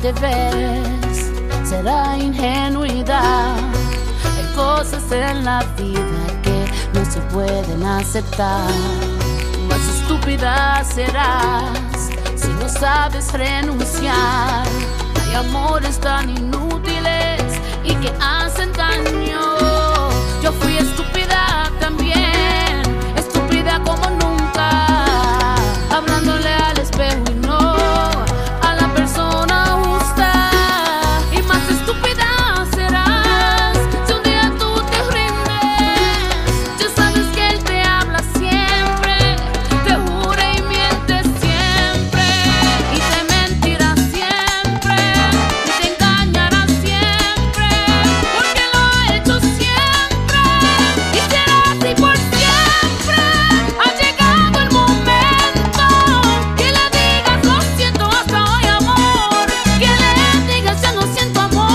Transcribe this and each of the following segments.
te ves, será ingenuidad. Hay cosas en la vida que no se pueden aceptar. Más estúpida serás si no sabes renunciar. Hay amores tan inútiles y que hacen daño. Yo fui estúpida también, estúpida como nunca, hablándole al espejo y no a la persona justa. Y más estúpida serás si un día tú te rindes. Ya sabes que él te habla siempre, te jura y miente siempre, y te mentirá siempre, y te engañará siempre, porque lo ha hecho siempre, y será así por siempre. Ha llegado el momento que le digas lo siento hasta hoy, amor, que le digas ya no siento amor.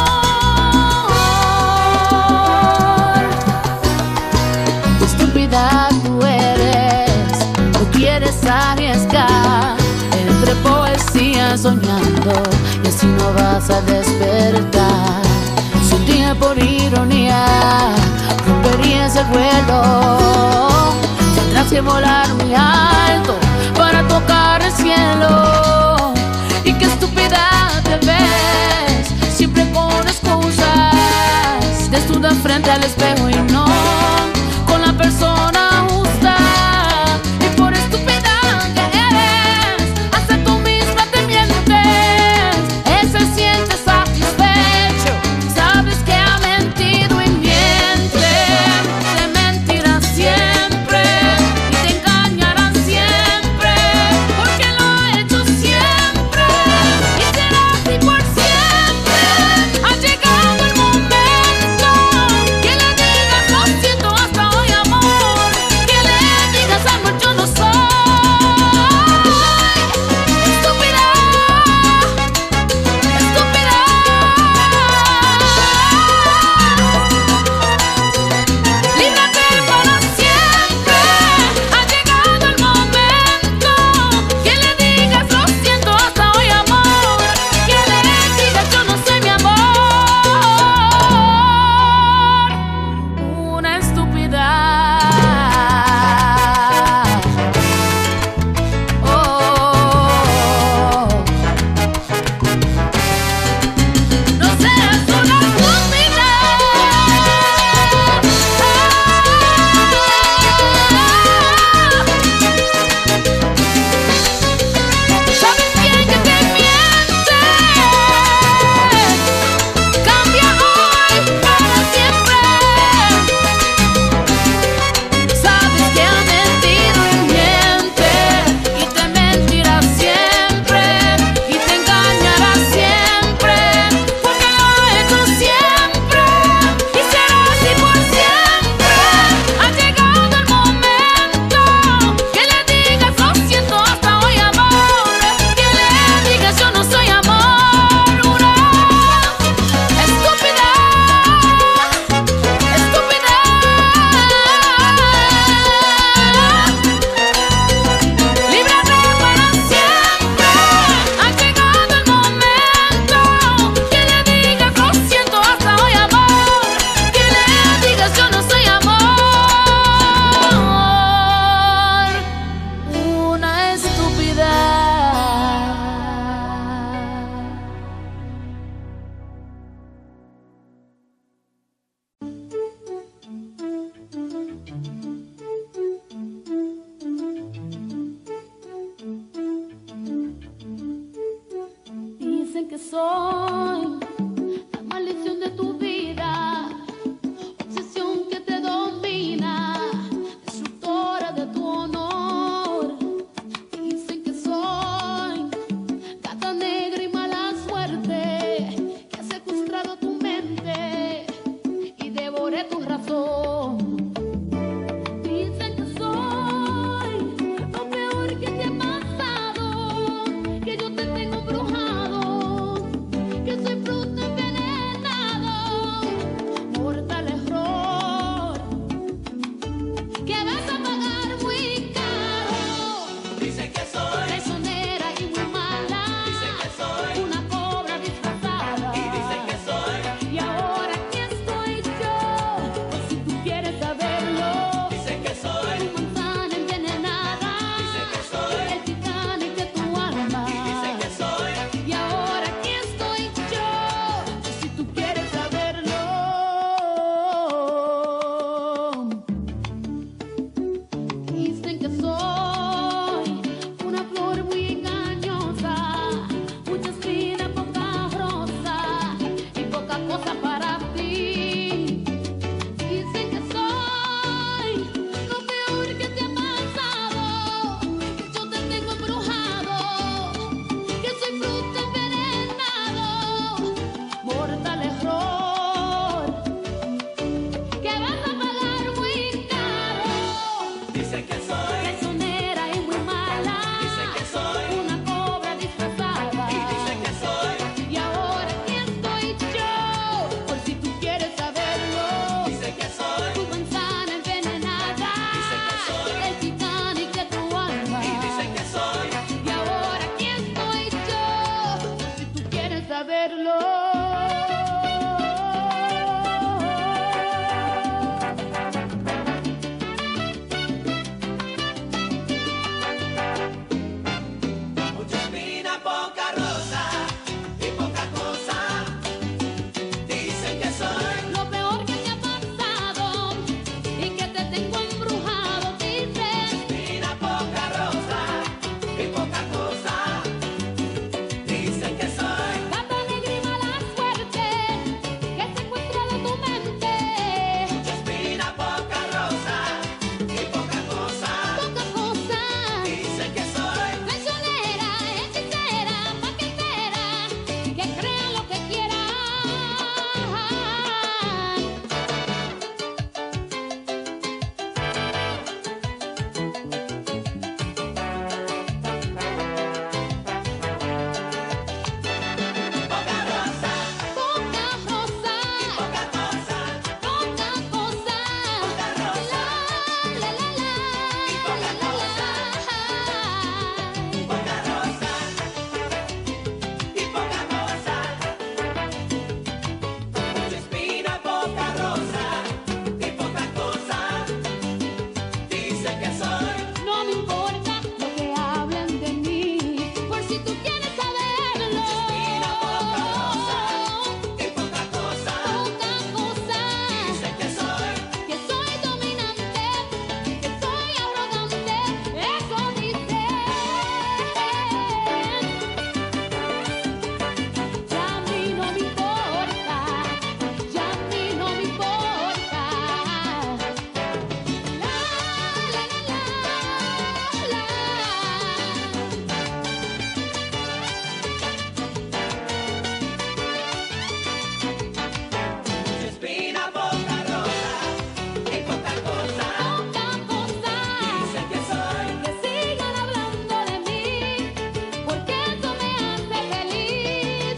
Estúpida tú eres, no quieres arriesgar entre poesía soñando, y así no vas a despertar. Si un día por ironía romperías el vuelo, tendrás que volar muy alto para tocar el cielo. Y qué estúpida te ves, siempre con excusas, desnuda frente al espejo y no con la persona justa. Y por estúpida que eres, hasta tú misma te mientes. Él se siente satisfecho, sabes que ha mentido y miente. Te mentirá siempre y te engañará siempre, porque lo ha hecho siempre, y será así por siempre. Ha llegado el momento que le digas lo siento hasta hoy, amor, que le digas amor yo no soy estúpida, estúpida. Líbrate para siempre. Ha llegado el momento que le digas lo siento hasta hoy, amor, que le digas yo no soy mi amor, una estúpida. No seas una estúpida. Sabes bien que te miente. Cambia hoy para siempre. Sabes que ha mentido y miente, y te mentirá siempre, y te engañará siempre, porque lo ha hecho siempre, y será así por siempre. Ha llegado el momento que le digas lo siento hasta hoy, amor, que le digas yo no soy amor, una estúpida, estúpida. Líbrate para siempre. Ha llegado el momento que le digas lo siento hasta hoy, amor, que le digas yo no soy amor, una estúpida. Dicen que soy la maldición de tu vida, obsesión que te domina, destructora de tu honor. Dicen que soy gata negra y mala suerte, que ha secuestrado tu mente y devoré tu razón. Dicen que soy lo peor que te ha pasado, que yo te tengo embrujado, que soy fruto yo. Mucha espina, poca rosa y poca cosa. Dicen que soy Lo peor que me ha pasado y que te tengo embrujado, dicen. espina, poca rosa y poca cosa. Dicen que soy Tanta alegría y mala suerte que secuestra de tu mente. mucha espina, poca rosa y poca cosa. Poca cosa. Dicen que soy Traicionera, hechicera, paquetera, que crean lo que quieran. poca rosa Poca rosa, y poca cosa. poca cosa. rosa. La, la, la, Y poca la, cosa. la. Poca rosa y poca cosa. Mucha espina, poca rosa y poca cosa. Dicen que soy No me importa lo que hablen de mí, por si tú quieres saberlo. espina, poca rosa y poca cosa. Poca cosa. Dicen que soy Dominante, que soy arrogante, eso dicen. Ya a mí no me importa, ya a mí no me importa. La, la, la, la, mucha espina, poca rosa y poca cosa. poca cosa. Dicen que soy Que sigan hablando de mí, porque eso me hace feliz.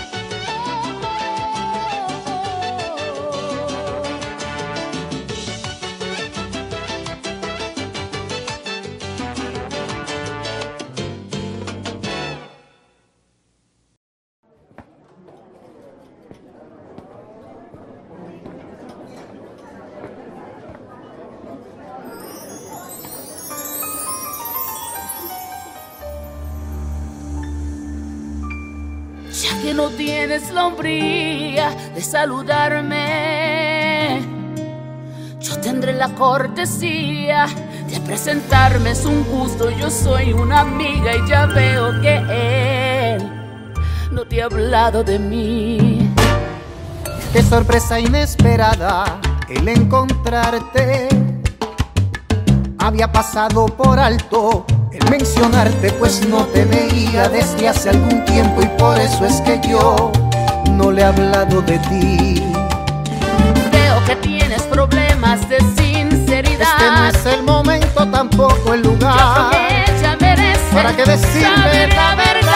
Ya que no tienes la hombría de saludarme, yo tendré la cortesía de presentarme. Es un gusto, yo soy una amiga y ya veo que él no te ha hablado de mí. Qué sorpresa inesperada el encontrarte. Había pasado por alto el mencionarte, pues no te veía desde hace algún tiempo y por eso es que yo no le he hablado de ti. Veo que tienes problemas de sinceridad. Este no es el momento, tampoco el Yo lugar creo que ella merece para que decirme saber la verdad.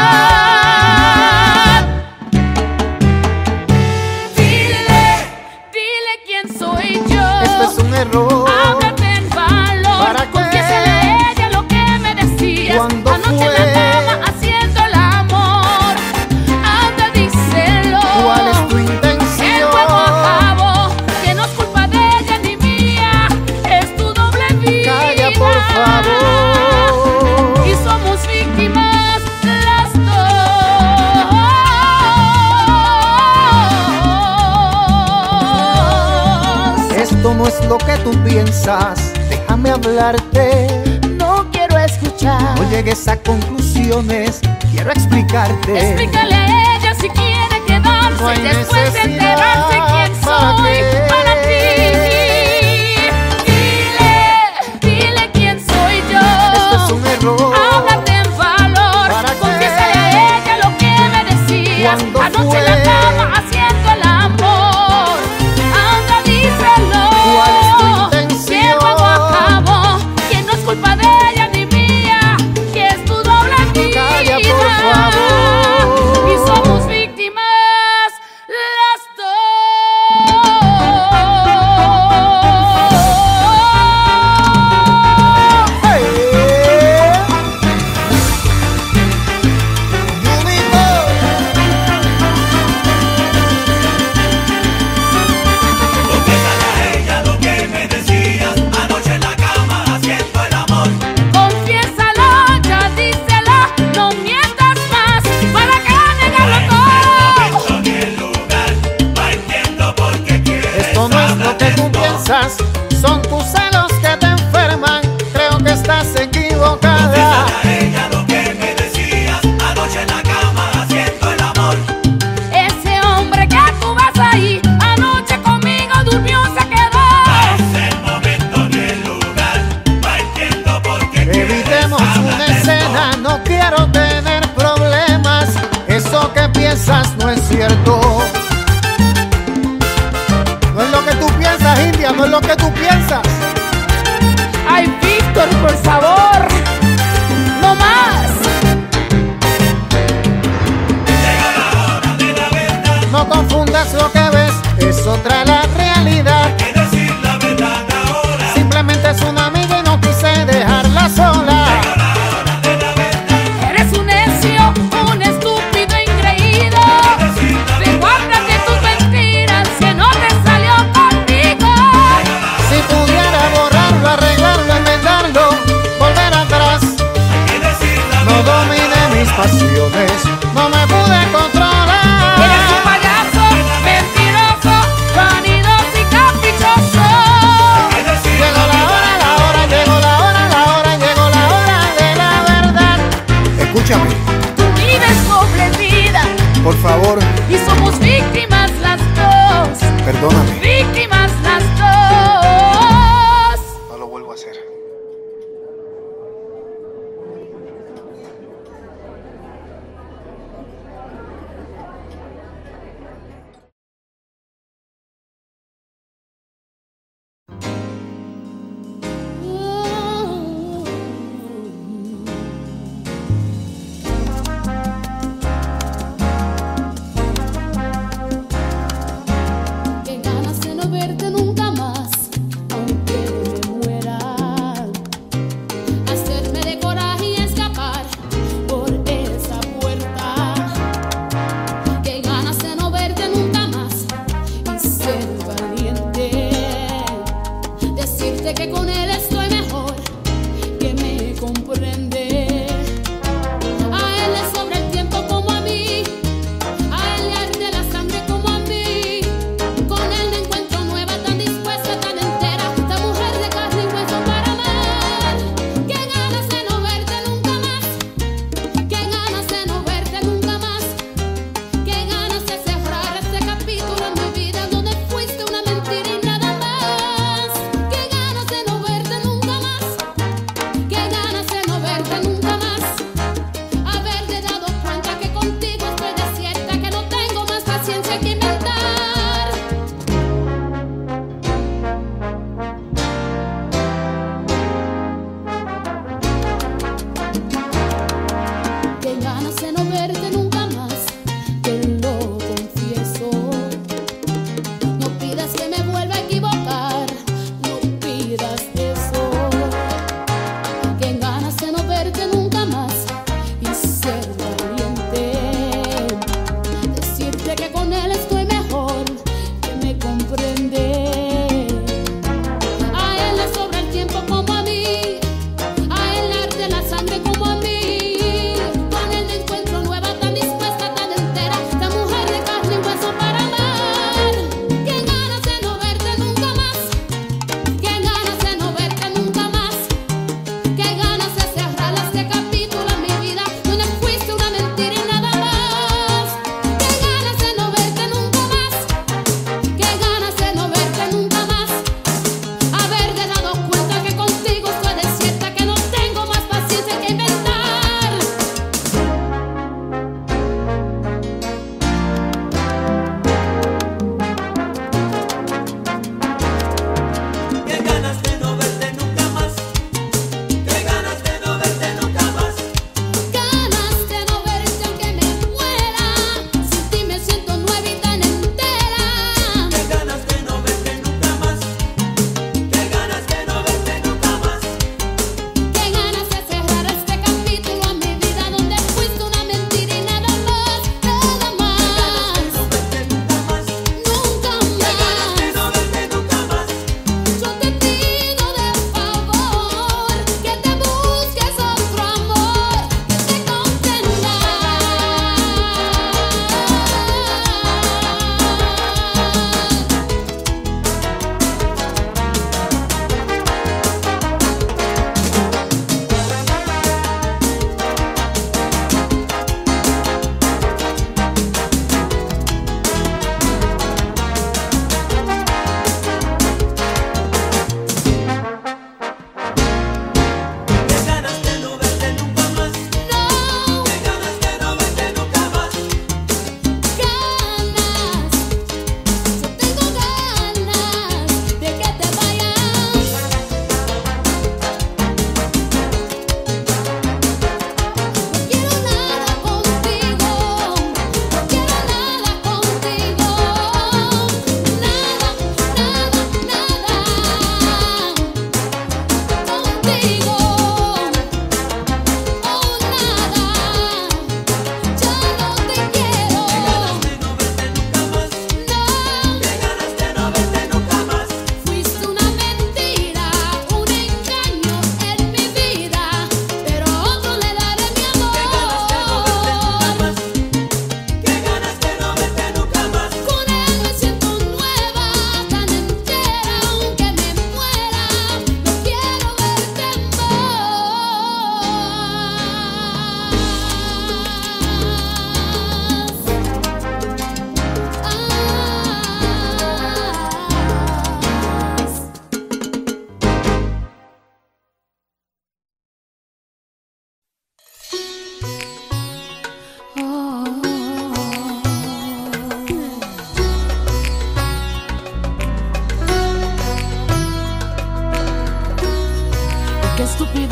Dile quién soy yo. esto es un error. Háblate en valor. ¿Para qué? Confiésale a ella lo que me decías ¿Cuándo anoche en fue? la cama haciendo el amor. Anda, díselo. ¿Cuál es tu El intención? juego acabó, que no es culpa de ella ni mía, es tu doble vida. Calla, por favor. Y somos víctimas las dos. Esto no es lo que tú piensas, déjame hablarte. No quiero escuchar. No llegues a conclusiones, quiero explicarte. Explícale a ella si quiere quedarse No hay después de necesidad, enterarse quién ¿para soy qué? para ti. Dile quién soy yo. Esto es un error. Háblate en valor. ¿Para qué? Confiésale a ella lo que me decías ¿Cuándo anoche en la fue? cama haciendo el amor. Anda, díselo. ¿Cuál es tu Que el intención? juego acabó, que no es culpa de ella ni mía, que es tu doble vida. Calla, por favor. Y somos no es cierto. No es lo que tú piensas, India, no es lo que tú piensas. Ay, Víctor, por favor, no más. Llegó la hora de la verdad. No confundas lo que ves, es otra la realidad. Hay que decir la verdad ahora. Simplemente es una amiga y no quise dejarla sola. Llegó la hora de la verdad. Eres un necio, un estúpido engreído. Recuérdate tus mentiras que no te salió conmigo. Si pudiera borrarlo, arreglarlo, enmendarlo, volver atrás, Hay que decir la no verdad. domine mis pasiones, no me pude controlar. Eres un payaso, mentiroso, vanidoso y caprichoso. Hay que decir Llegó la hora, llegó la hora, llegó la hora de la verdad. Escúchame, Tú vives doble vida por favor, y somos víctimas las dos. perdóname. Víctimas las dos. No lo vuelvo a hacer. Qué ganas de no verte nunca más, aunque me muera. Hacerme de coraje y escapar por esa puerta. Qué ganas de no verte nunca más y ser valiente. Decirte que con él estoy mejor, que me comprende. A él le sobra el tiempo como a mí. A él le arde la sangre como a mí. Con él me encuentro nueva, tan dispuesta, tan entera. Esta mujer de carne y hueso para amar. Qué ganas de no verte nunca más. Qué ganas de no verte nunca más. Qué ganas de cerrar este capítulo en mi vida donde fuiste una mentira y nada más. Qué ganas de no verte nunca más. Qué ganas de no verte nunca más. Haberte dado cuenta que contigo estoy desierta, que no tengo más paciencia que inventar. Qué ganas de no verte nunca más, te lo confieso. No pidas que me vuelva a equivocar, no pidas eso. Qué ganas de no verte nunca más y ser valiente. Decirte que con él estoy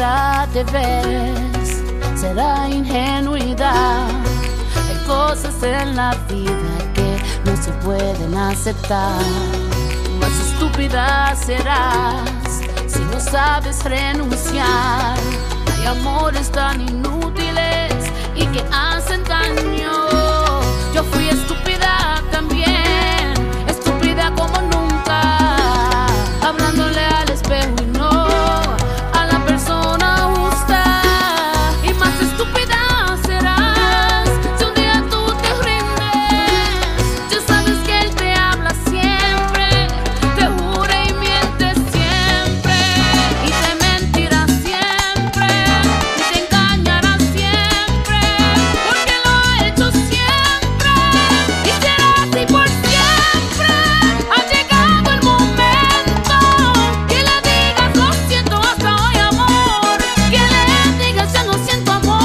estúpida te ves, será ingenuidad. Hay cosas en la vida que no se pueden aceptar. Más estúpida serás si no sabes renunciar. Hay amores tan inútiles y que hacen daño. Yo fui estúpida también, estúpida como nunca, hablándole al espejo y no a la persona justa. Y más estúpida serás si un día tú te rindes. Ya sabes que él te habla siempre, te jura y miente siempre, y te mentirá siempre, y te engañará siempre, porque lo ha hecho siempre, y será así por siempre. Ha llegado el momento que le digas lo siento hasta hoy, amor, que le digas ya no siento amor.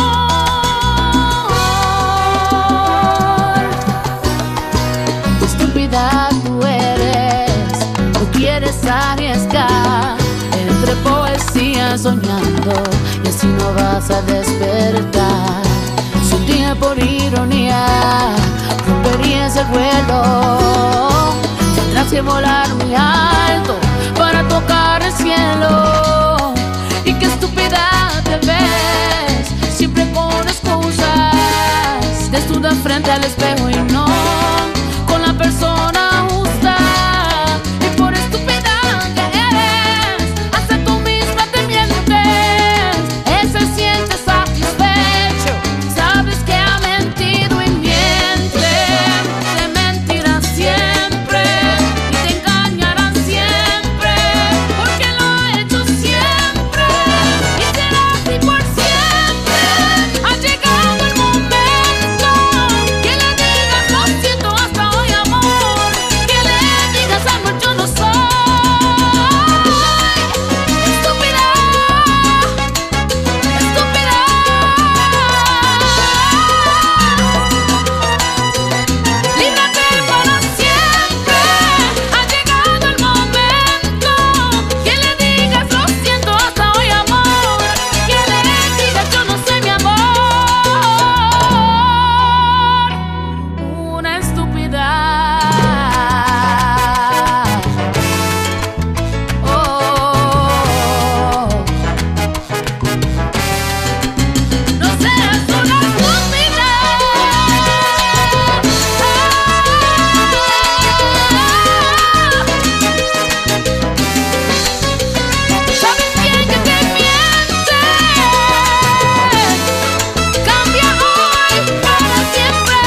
Estúpida tú eres, no quieres arriesgar entre poesía soñando, y así no vas a despertar. Si un día por ironía romperías el vuelo, tendrás que volar muy alto para tocar el cielo. Y qué estúpida te ves, siempre con excusas, desnuda frente al espejo y no con la persona justa. Y por estúpida que eres, hasta tú misma te mientes. Él se siente satisfecho, sabes que ha mentido y miente. Te mentirá siempre y te engañará siempre, porque lo ha hecho siempre, y será así por siempre. Ha llegado el momento que le digas lo siento hasta hoy, amor, que le digas amor yo no soy estúpida, estúpida. Líbrate para siempre. Ha llegado el momento que le digas lo siento hasta hoy, amor, que le digas yo no sé mi amor, una estúpida. Oh, no seas una estúpida. ¿Sabes bien que te miente? Cambia hoy para siempre.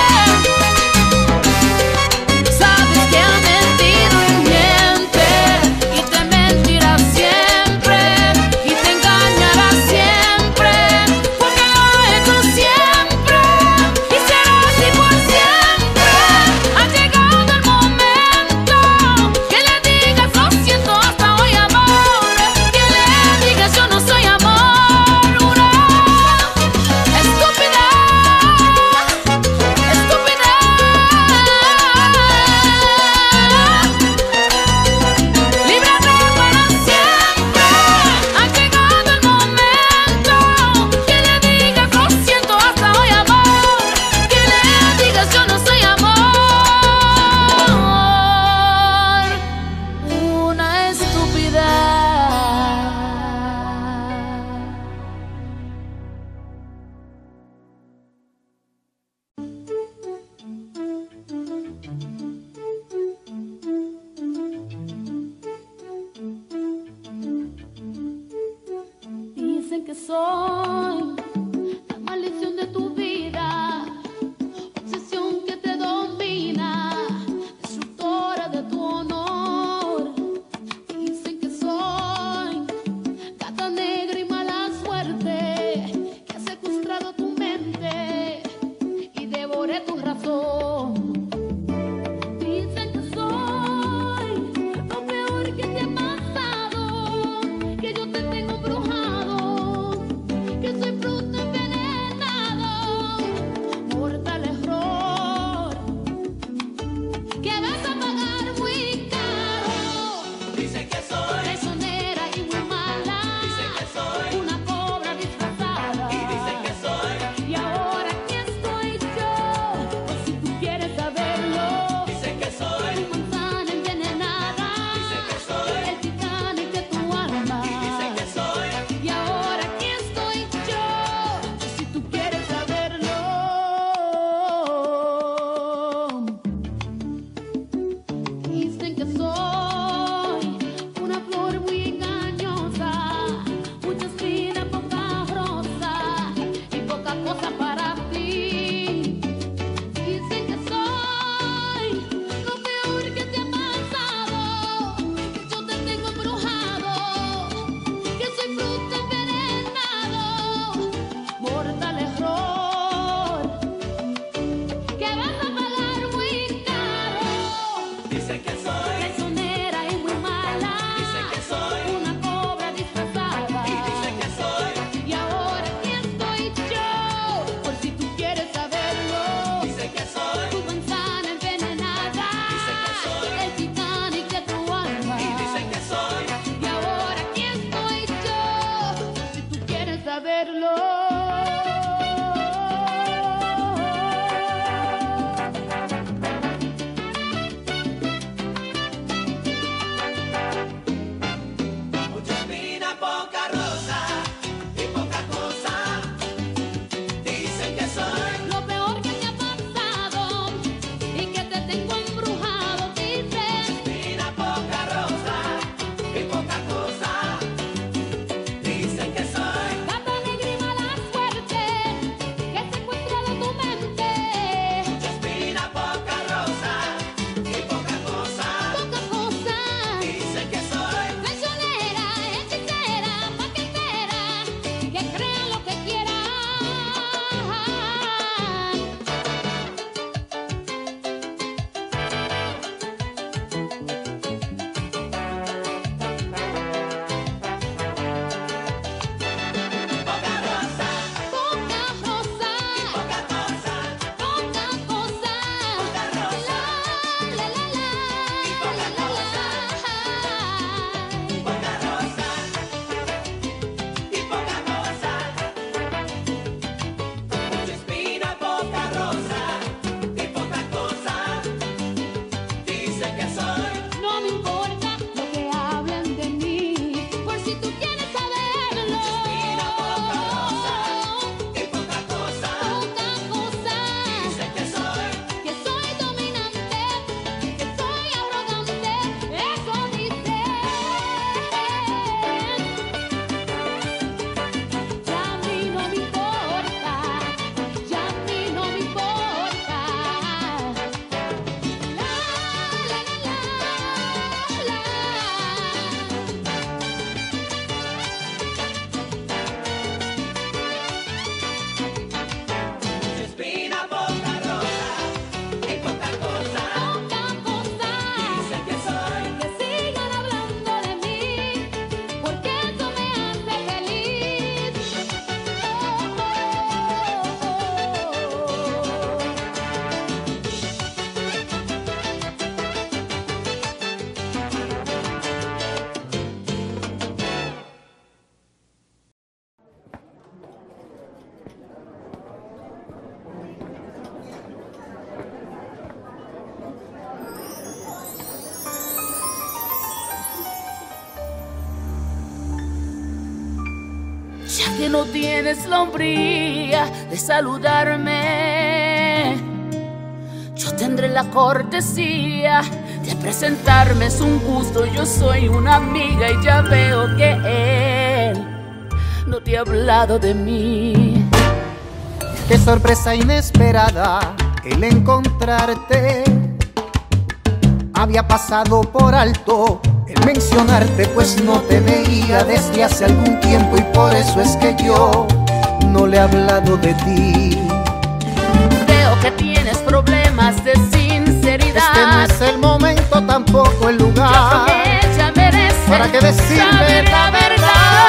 Sabes que ha mentido y miente, y te mentirá siempre, y te engañará siempre, porque lo ha hecho siempre, y será así por siempre. Ha llegado el momento que le digas lo siento hasta hoy, amor, que le digas yo no soy amor, una estúpida, estúpida. Líbrate para siempre. Ha llegado el momento que le digas lo siento hasta hoy, amor, que le digas yo no soy amor, una estúpida. Dicen que soy la maldición de tu vida, obsesión que te domina, destructora de tu honor. Dicen que soy gata negra y mala suerte, que ha secuestrado tu mente y devoré tu razón. Dicen que soy lo peor que te ha pasado, que yo te tengo embrujado, que soy que no tienes la hombría de saludarme. Yo tendré la cortesía de presentarme, es un gusto, yo soy una amiga y ya veo que él no te ha hablado de mí. Qué sorpresa inesperada el encontrarte. Había pasado por alto el mencionarte, pues no te veía desde hace algún tiempo y por eso es que yo no le he hablado de ti. Veo que tienes problemas de sinceridad. Este no es el momento, tampoco el lugar. Ella merece para que decirle saber la verdad.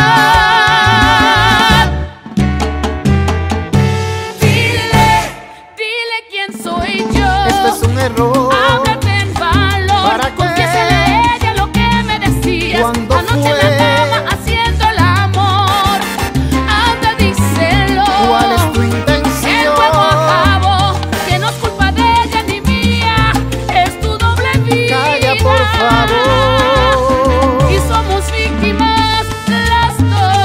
Dile quién soy yo. Esto es un error. Háblate en valor. ¿Para qué? Confiésale a ella lo que me decías ¿Cuándo anoche fue? en la cama haciendo el amor. Anda, díselo. ¿Cuál es tu El intención? juego acabó, que no es culpa de ella ni mía, es tu doble vida. Calla, por favor. Y somos víctimas las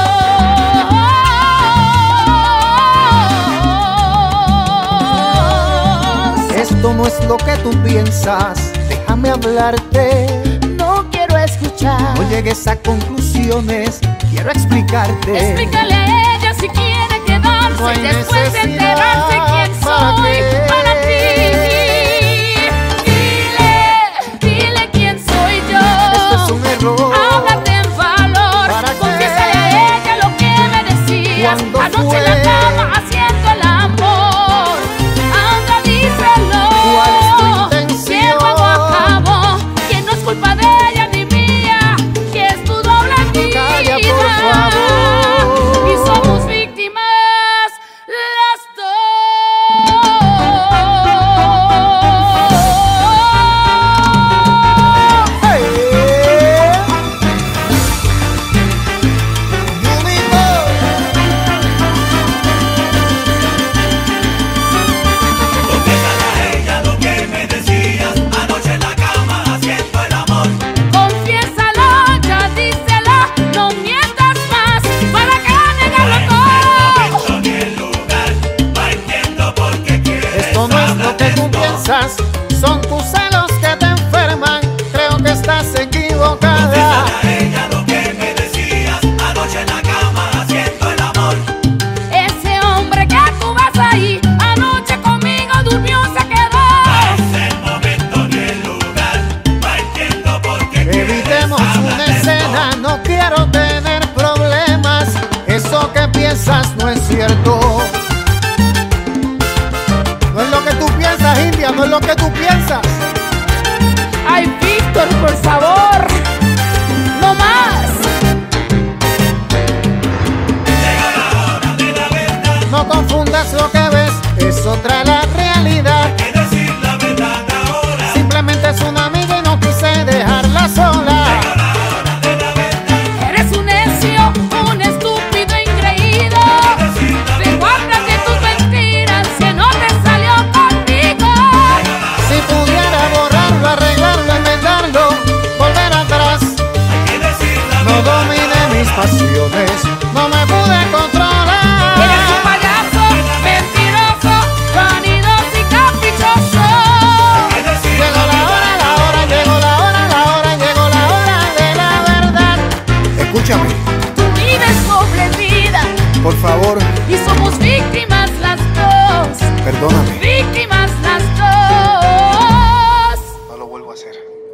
dos. Esto no es lo que tú piensas, déjame hablarte. No quiero escuchar. No llegues a conclusiones, quiero explicarte. Explícale a ella si quiere quedarse No hay después de necesidad, enterarse quién ¿para soy qué? para ti. Dile quién soy yo. Esto es un error. Háblate en valor. ¿Para qué? Confiésale a ella lo que me decías ¿Cuándo anoche en la fue? cama haciendo el amor. Anda, díselo. ¿Cuál es tu Que el intención? juego acabó, que no es culpa de ella ni mía, que es tu doble vida. Calla, por favor. Y somos víctimas las dos. Hey. Yumi Boy. Confiésale a ella lo que me decías anoche en la cama haciendo el amor. Confiésalo, ya díselo, no mientas más, ¿para qué negarlo todo? Ni el lugar, no entiendo por qué quieres Esto no es lo hablar que de tú esto. piensas, son tus celos que te enferman. Creo que estás equivocada. Confiésale a ella lo que me decías anoche en la cama haciendo el amor. Ese hombre que tú ves ahí, anoche conmigo durmió, se quedó. Es el momento ni el lugar, no entiendo por qué quieres Evitemos hablar una de esto. escena, no quiero tener problemas. Eso que piensas no es cierto. No es lo que tú piensas, India, no es lo que tú piensas. Ay, Víctor, por favor, no más. Llega la hora de la verdad, No confundas lo que ves, es otra la realidad. hay que decir la verdad ahora. Simplemente es una amiga y no quise dejarla sola. Eres un necio, un estúpido engreído. Recuérdate tus mentiras, que no te salió conmigo. Si pudiera borrarlo, arreglarlo, enmendarlo, volver atrás. Hay que decir la No verdad. domine mis pasiones, no me pude Eres un controlar. payaso, mentiroso, vanidoso y caprichoso. Hay que decir Llegó la hora, llegó la hora, llegó la hora de la verdad. Escúchame, Tú vives doble vida por favor, y somos víctimas las dos. perdóname. Víctimas las dos. No lo vuelvo a hacer.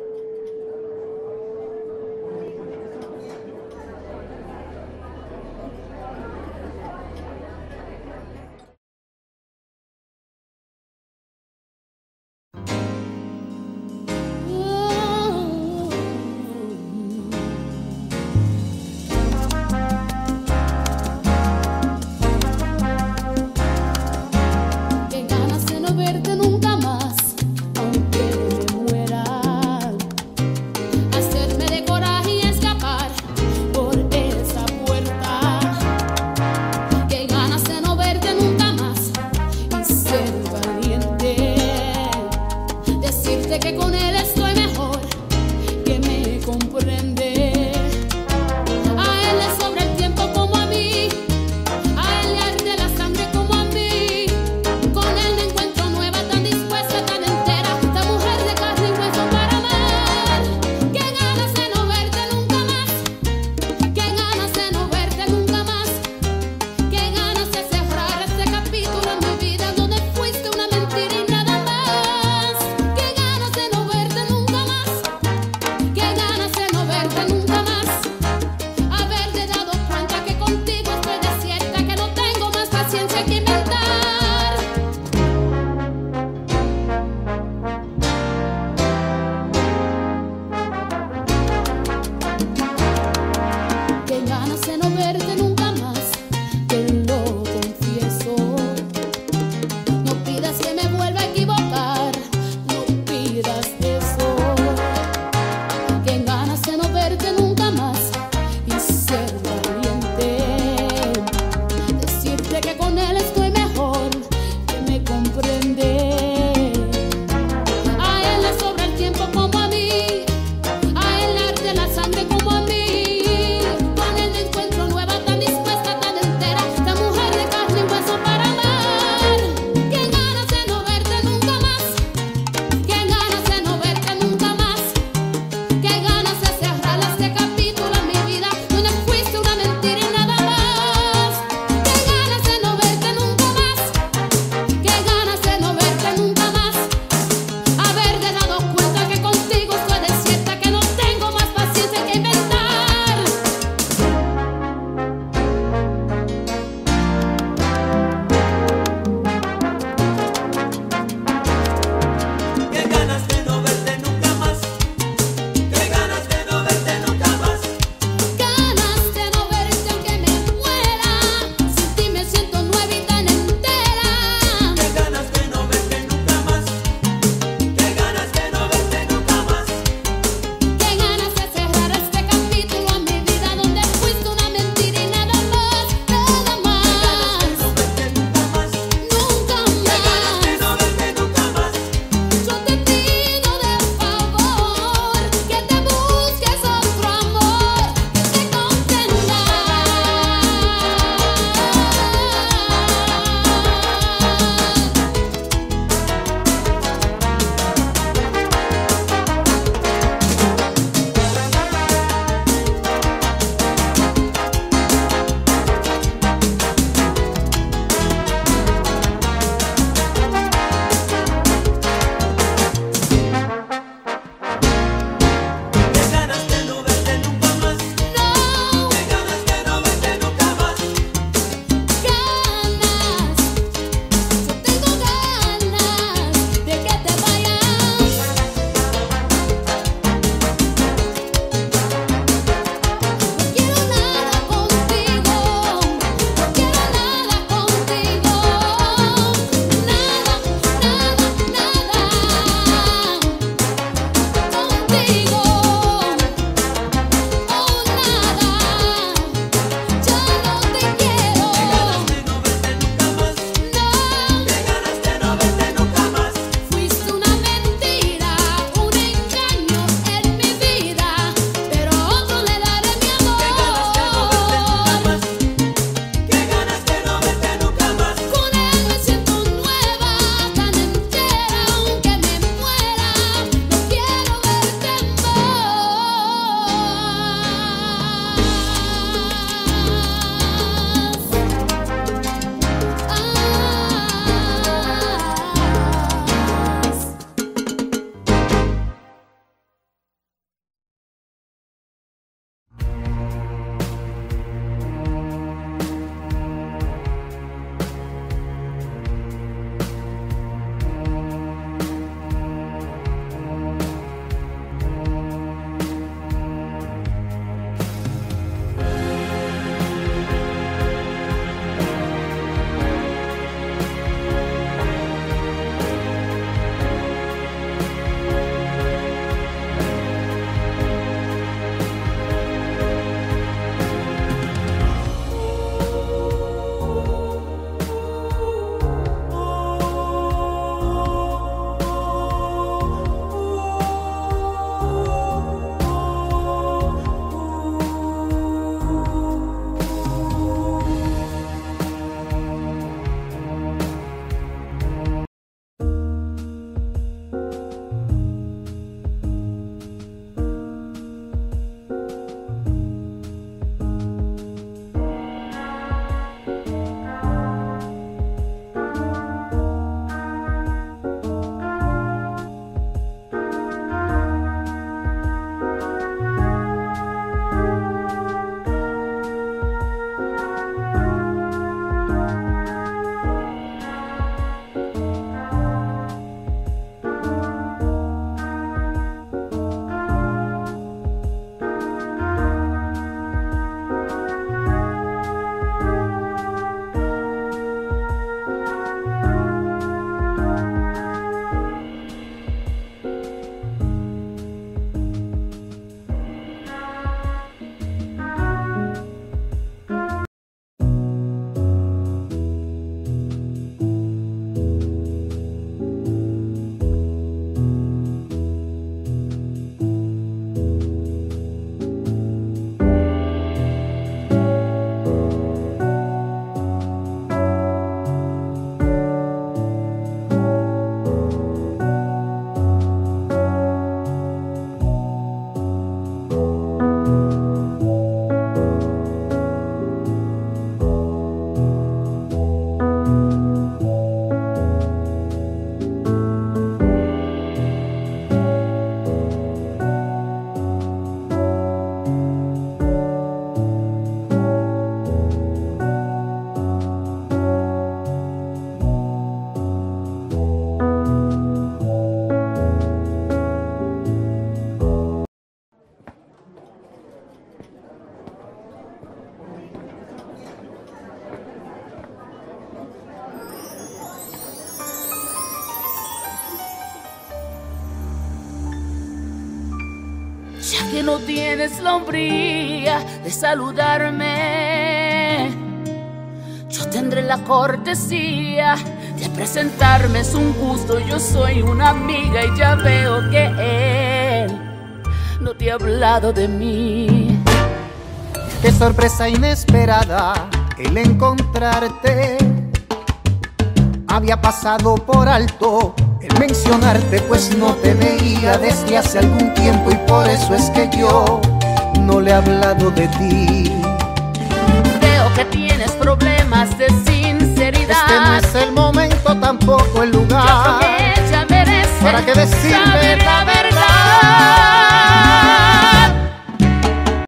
Qué ganas de no verte nunca más, aunque me muera. Hacerme de coraje y escapar por esa puerta. Qué ganas de no verte nunca más y ser valiente. Decirte que con él estoy mejor, que me comprende. A él le sobra el tiempo como a mí. Ya que no tienes la hombría de saludarme, yo tendré la cortesía de presentarme. Es un gusto, yo soy una amiga y ya veo que él no te ha hablado de mí. Qué sorpresa inesperada el encontrarte. Había pasado por alto el mencionarte, pues no te veía desde hace algún tiempo y por eso es que yo no le he hablado de ti. Veo que tienes problemas de sinceridad. Este no es el momento